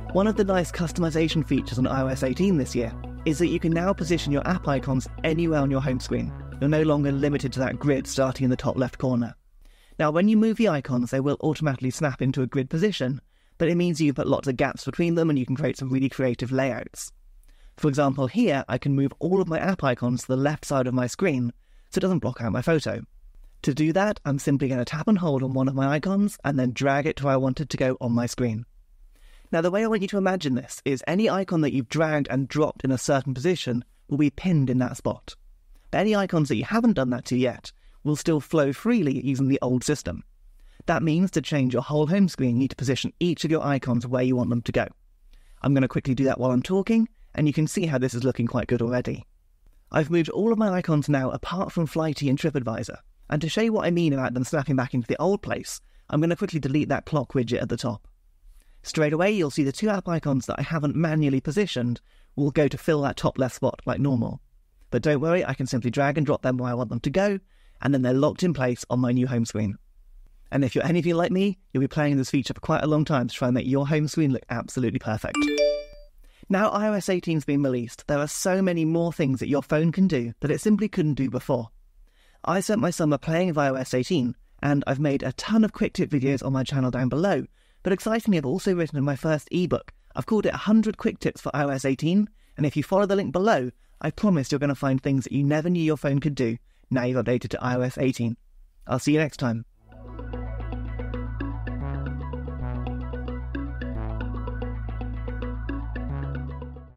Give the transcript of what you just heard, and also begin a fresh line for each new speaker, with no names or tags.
One of the nice customization features on iOS 18 this year is that you can now position your app icons anywhere on your home screen. You're no longer limited to that grid starting in the top left corner. Now, when you move the icons, they will automatically snap into a grid position, but it means you can put lots of gaps between them and you can create some really creative layouts. For example, here I can move all of my app icons to the left side of my screen so it doesn't block out my photo. To do that, I'm simply going to tap and hold on one of my icons and then drag it to where I want it to go on my screen. Now, the way I want you to imagine this is any icon that you've dragged and dropped in a certain position will be pinned in that spot. But any icons that you haven't done that to yet will still flow freely using the old system. That means to change your whole home screen, you need to position each of your icons where you want them to go. I'm going to quickly do that while I'm talking, and you can see how this is looking quite good already. I've moved all of my icons now apart from Flighty and TripAdvisor, and to show you what I mean about them snapping back into the old place, I'm going to quickly delete that clock widget at the top. Straight away, you'll see the two app icons that I haven't manually positioned will go to fill that top left spot like normal. But don't worry, I can simply drag and drop them where I want them to go, and then they're locked in place on my new home screen. And if you're anything like me, you'll be playing this feature for quite a long time to try and make your home screen look absolutely perfect. Now iOS 18's been released, there are so many more things that your phone can do that it simply couldn't do before. I spent my summer playing with iOS 18, and I've made a ton of quick tip videos on my channel down below, but excitingly I've also written my first ebook. I've called it 100 Quick Tips for iOS 18, and if you follow the link below, I promise you're going to find things that you never knew your phone could do now you've updated to iOS 18. I'll see you next time.